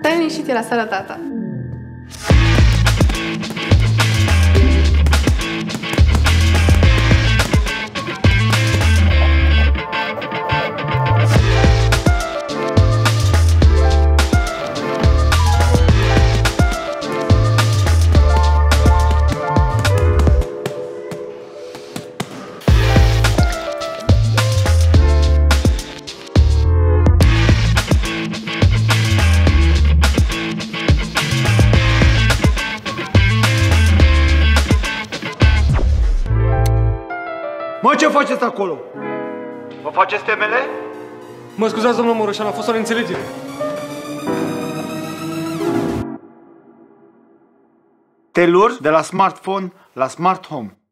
Stai liniștit, e la seara, tata. Mă, ce faceți acolo? Vă faceți temele? Mă scuzați, domnul Mureșan, a fost o neînțelegere. Telur de la smartphone la smart home.